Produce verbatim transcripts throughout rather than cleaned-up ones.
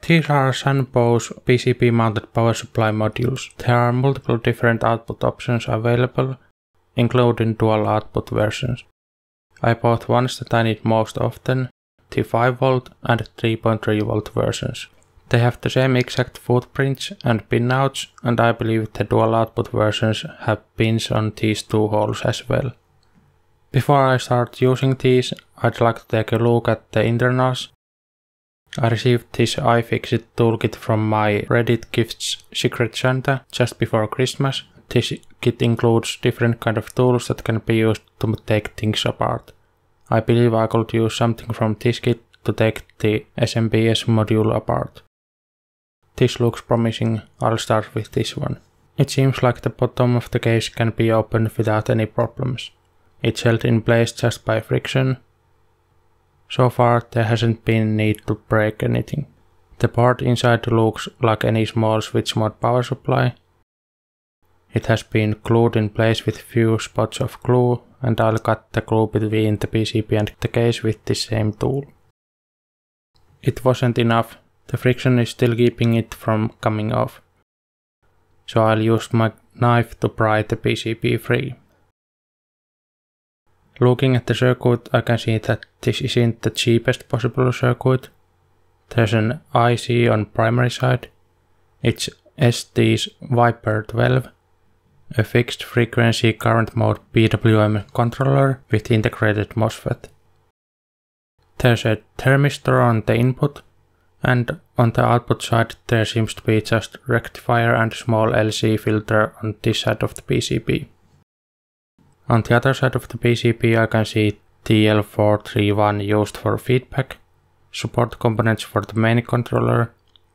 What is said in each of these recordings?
These are Sanpo's P C B-mounted power supply modules. There are multiple different output options available, including dual output versions. I bought ones that I need most often, the five volt and three point three volt versions. They have the same exact footprints and pinouts, and I believe the dual output versions have pins on these two holes as well. Before I start using these, I'd like to take a look at the internals. I received this iFixit toolkit from my Reddit Gifts Secret Santa just before Christmas. This kit includes different kind of tools that can be used to take things apart. I believe I could use something from this kit to take the S M B S module apart. This looks promising. I'll start with this one. It seems like the bottom of the case can be opened without any problems. It's held in place just by friction. So far there hasn't been need to break anything. The board inside looks like any small switch mode power supply. It has been glued in place with few spots of glue, and I'll cut the glue between the P C B and the case with this same tool. It wasn't enough. The friction is still keeping it from coming off. So I'll use my knife to pry the P C B free. Looking at the circuit, I can see that this isn't the cheapest possible circuit. There's an I C on primary side. It's S T's Viper twelve, a fixed frequency current mode P W M controller with integrated MOSFET. There's a thermistor on the input, and on the output side there seems to be just rectifier and small L C filter on this side of the P C B. On the other side of the P C B I can see T L four thirty-one used for feedback, support components for the main controller,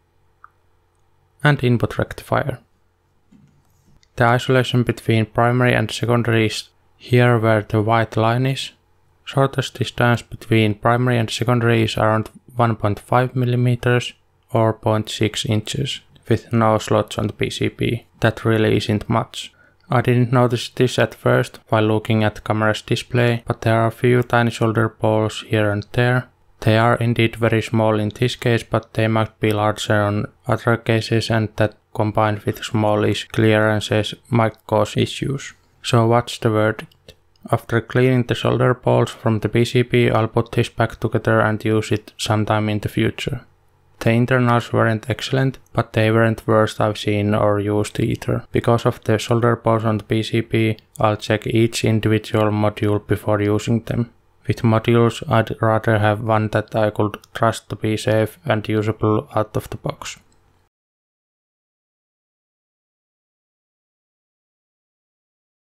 and input rectifier. The isolation between primary and secondary is here where the white line is. Shortest distance between primary and secondary is around one point five millimeters or zero point six inches, with no slots on the P C B. That really isn't much. I didn't notice this at first while looking at the camera's display, but there are a few tiny solder balls here and there. They are indeed very small in this case, but they might be larger on other cases, and that combined with smallish clearances might cause issues. So what's the verdict? After cleaning the solder balls from the P C B, I'll put this back together and use it sometime in the future. The internals weren't excellent, but they weren't worst I've seen or used either. Because of the solder balls on the P C B, I'll check each individual module before using them. With modules, I'd rather have one that I could trust to be safe and usable out of the box.